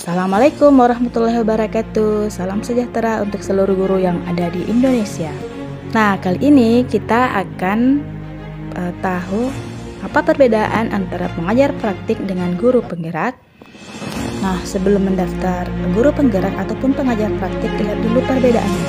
Assalamualaikum warahmatullahi wabarakatuh. Salam sejahtera untuk seluruh guru yang ada di Indonesia. Nah, kali ini kita akan tahu apa perbedaan antara pengajar praktik dengan guru penggerak. Nah, sebelum mendaftar guru penggerak ataupun pengajar praktik, lihat dulu perbedaannya.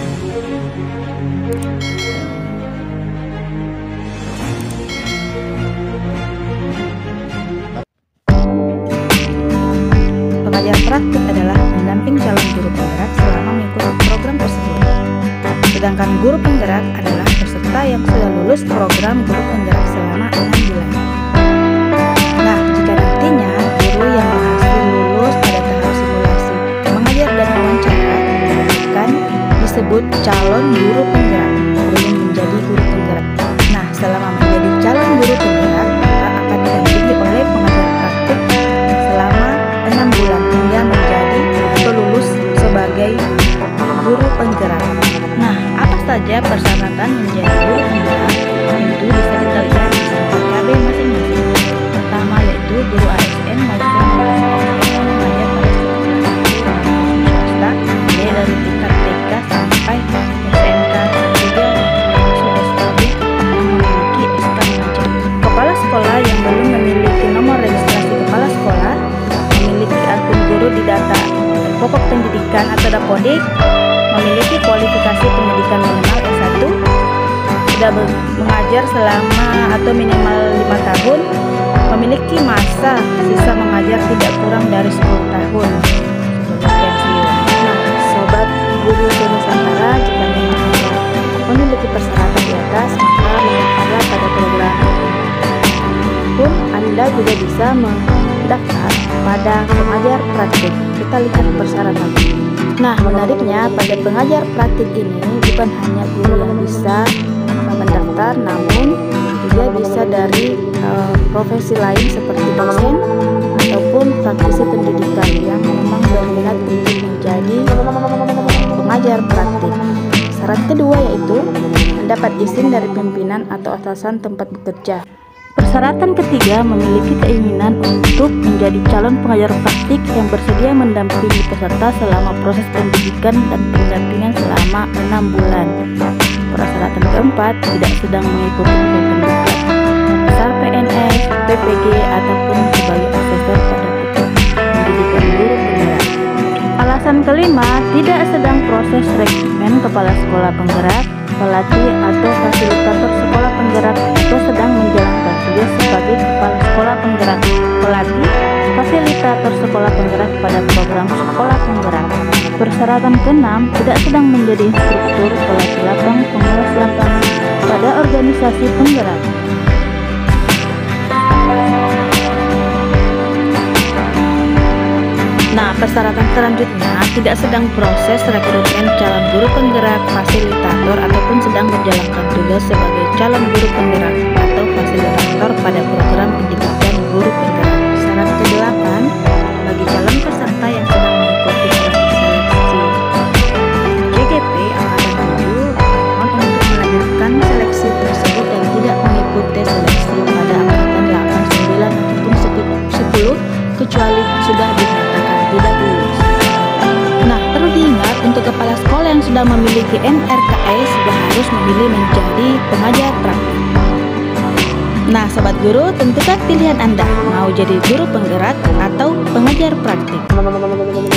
Pengajar praktik adalah pendamping calon guru penggerak selama mengikuti program tersebut. Sedangkan guru penggerak adalah peserta yang sudah lulus program guru penggerak selama 6 bulan. Nah, jika nantinya guru yang berhasil lulus pada tahap simulasi mengajar dan wawancara akan disebut calon guru penggerak, belum menjadi guru penggerak. Nah, selama menjadi calon guru penggerak, maka akan didampingi oleh pengajar praktik selama 6 bulan hingga menjadi atau lulus sebagai guru penggerak. Nah, apa saja persyaratan menjadi guru penggerak? Itu bisa kita lihat di SKB masing-masing. Pertama yaitu guru ASN maupun ASN mengajar pada swasta, dari tingkat TK sampai SMK, juga termasuk SKB yang memiliki SK mengajar. Kepala sekolah yang belum memiliki nomor registrasi kepala sekolah, memiliki akun guru di data pokok pendidikan atau Dapodik, memiliki kualifikasi pendidikan minimal S1, sudah mengajar selama atau minimal 5 tahun, memiliki masa sisa mengajar tidak kurang dari 10 tahun sebelum pensiun. Nah, sobat guru Nusantara, jika memang Anda memiliki persyaratan di atas, maka mendaftarlah pada program pun Anda juga bisa mendaftar pada pengajar praktik. Kita lihat persyaratan. Nah, menariknya pada pengajar praktik ini bukan hanya guru yang bisa mendaftar, namun juga bisa dari profesi lain seperti dosen ataupun praktisi pendidikan yang memang berminat untuk menjadi pengajar praktik. Syarat kedua yaitu mendapat izin dari pimpinan atau atasan tempat bekerja. Persyaratan ketiga, memiliki keinginan untuk menjadi calon pengajar praktik yang bersedia mendampingi peserta selama proses pendidikan dan pendampingan selama 6 bulan. Persyaratan keempat, tidak sedang mengikuti pendidikan besar PNS, PPG, ataupun sebagai asesor pada pendidikan guru penggerak. Alasan kelima, tidak sedang proses rekrutmen kepala sekolah penggerak, pelatih atau fasilitator sekolah penggerak, atau sedang menjalankan tugas sebagai kepala sekolah penggerak, pelatih, fasilitator sekolah penggerak pada program sekolah penggerak. Persyaratan keenam, tidak sedang menjadi instruktur, pelatih lapang, pengawas lapangan pada organisasi penggerak. Nah, persyaratan selanjutnya, tidak sedang proses rekrutmen calon guru penggerak, fasilitator, ataupun sedang menjalankan tugas sebagai calon guru penggerak atau fasilitator pada program pendidikan guru penggerak. Syarat ke-8, bagi calon peserta yang sedang mengikuti seleksi JGP Angkatan 7, mohon untuk melanjutkan seleksi tersebut dan tidak mengikuti seleksi pada Angkatan 8, 9, ataupun 10, kecuali sudah dinyatakan tidak lulus. Nah, perlu diingat untuk kepala sekolah yang sudah memiliki NRKE sudah harus memilih menjadi pengajar praktik. Nah, sobat guru, tentukan pilihan Anda mau jadi guru penggerak atau pengajar praktik.